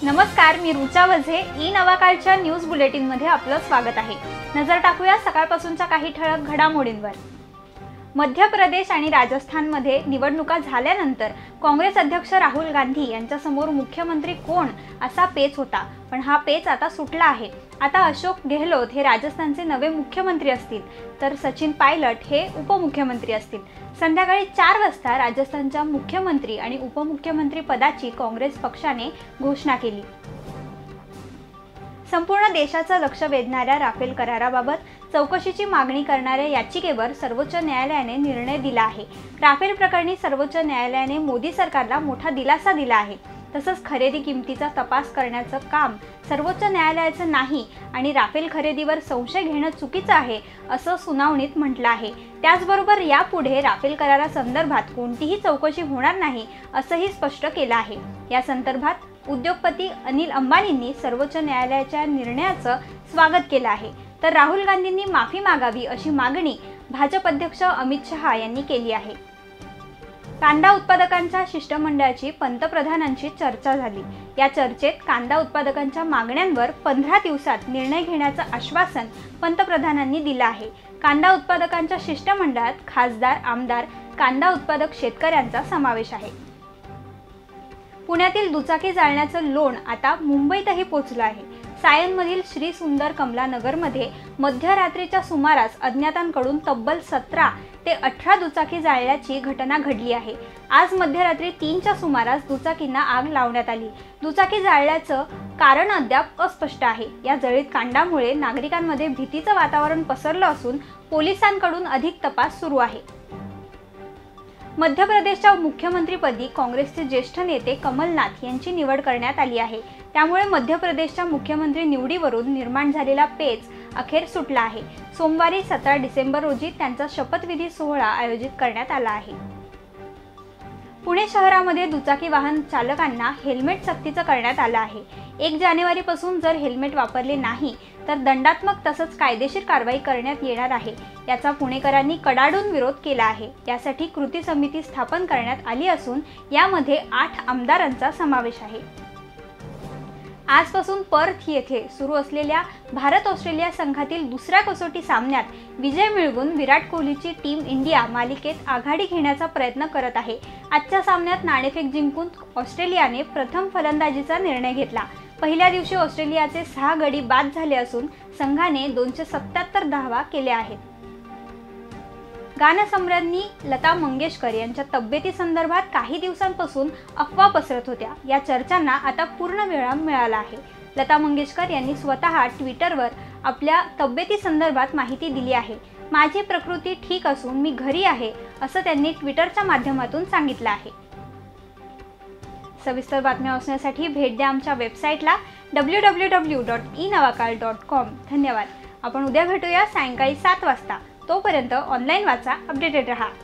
नमस्कार, मी रुचा वझे. ई नवाकाळच्या न्यूज बुलेटिन मध्ये आपलं स्वागत आहे. नजर टाकूया सकाळपासूनच्या काही ठळक घडामोडींवर. मध्य प्रदेश आणि राजस्थानमध्ये निवडणुका झाल्यानंतर काँग्रेस अध्यक्ष राहुल गांधी यांच्यासमोर मुख्यमंत्री कोण असा पेच होता, पण हा पेच आता सुटला आहे. आता अशोक गेहलोत हे राजस्थानचे नवे मुख्यमंत्री असतील, तर सचिन पायलट हे उपमुख्यमंत्री असतील. संध्याकाळी 4 वाजता राजस्थानच्या मुख्यमंत्री आणि उपमुख्यमंत्री पदाची काँग्रेस पक्षाने घोषणा केली. संपूर्ण देशाचं लक्ष वेधणाऱ्या राफेल कराराबाबत चौकशीची मागणी करणाऱ्या याचिकेवर सर्वोच्च न्यायालयाने निर्णय दिला आहे. राफेल प्रकरणी सर्वोच्च न्यायालयाने मोदी सरकारला मोठा दिलासा दिला आहे. तसंच खरेदी किमतीचा तपास करण्याचं काम सर्वोच्च न्यायालयाचं नाही आणि राफेल खरेदीवर संशय घेणं चुकीचं आहे असं सुनावणीत म्हटलं आहे. त्याचबरोबर यापुढे राफेल करारासंदर्भात कोणतीही चौकशी होणार नाही असंही स्पष्ट केलं आहे. या संदर्भात उद्योगपती अनिल अंबानींनी सर्वोच्च न्यायालयाच्या निर्णयाचं स्वागत केलं आहे, तर राहुल गांधींनी माफी मागावी अशी मागणी भाजप अध्यक्ष अमित शहा यांनी केली आहे. कांदा उत्पादकांच्या शिष्टमंडळाची पंतप्रधानांशी चर्चा झाली. या चर्चेत कांदा उत्पादकांच्या मागण्यांवर 15 दिवसात निर्णय घेण्याचं आश्वासन पंतप्रधानांनी दिलं आहे. कांदा उत्पादकांच्या शिष्टमंडळात खासदार, आमदार, कांदा उत्पादक शेतकऱ्यांचा समावेश आहे. पुण्यातील दुचाकी जाळण्याचं लोण आता मुंबईतही पोहोचलं आहे. सायनमधील श्री सुंदर कमला नगरमध्ये मध्यरात्रीच्या सुमारास अज्ञातांकडून तब्बल 17 ते 18 दुचाकी जाळल्याची घटना घडली आहे. आज मध्यरात्री 3च्या सुमारास दुचाकींना आग लावण्यात आली. दुचाकी जाळल्याचं कारण अद्याप अस्पष्ट आहे. या जळीत कांडामुळे नागरिकांमध्ये भीतीचं वातावरण पसरलं असून पोलिसांकडून अधिक तपास सुरू आहे. मध्य प्रदेशच्या मुख्यमंत्रीपदी काँग्रेसचे ज्येष्ठ नेते कमलनाथ यांची निवड करण्यात आली आहे. त्यामुळे मध्य प्रदेशच्या मुख्यमंत्री निवडीवरून निर्माण झालेला पेच अखेर सुटला आहे. सोमवारी 17 डिसेंबर रोजी त्यांचा शपथविधी सोहळा आयोजित करण्यात आला आहे. पुणे शहरामध्ये दुचाकी वाहन चालकांना हेल्मेट सक्तीचं करण्यात आलं आहे. 1 जानेवारीपासून जर हेल्मेट वापरले नाही तर दंडात्मक तसंच कायदेशीर कारवाई करण्यात येणार आहे. याचा पुणेकरांनी कडाडून विरोध केला आहे. यासाठी कृती समिती स्थापन करण्यात आली असून यामध्ये 8 आमदारांचा समावेश आहे. आजपासून पर्थ येथे सुरू असलेल्या भारत-ऑस्ट्रेलिया संघातील दुसऱ्या कसोटी सामन्यात विजय मिळवून विराट कोहलीची टीम इंडिया मालिकेत आघाडी घेण्याचा प्रयत्न करत आहे. आजच्या सामन्यात नाणेफेक जिंकून ऑस्ट्रेलियाने प्रथम फलंदाजीचा निर्णय घेतला. पहिल्या दिवशी ऑस्ट्रेलियाचे 6 गडी बाद झाले असून संघाने 277 धावा केल्या आहेत. गानसम्राज्ञी लता मंगेशकर यांच्या तब्येतीसंदर्भात काही दिवसांपासून अफवा पसरत होत्या. या चर्चांना आता पूर्णविराम मिळाला आहे. लता मंगेशकर यांनी स्वतः ट्विटरवर आपल्या तब्येतीसंदर्भात माहिती दिली आहे. माझी प्रकृती ठीक असून मी घरी आहे असं त्यांनी ट्विटरच्या माध्यमातून सांगितलं आहे. सविस्तर बातम्या वाचण्यासाठी भेट द्या आमच्या वेबसाईटला www.enavakal.com. धन्यवाद. आपण उद्या भेटूया सायंकाळी 7 वाजता. तोपर्यंत ऑनलाईन वाचा, अपडेटेड रहा.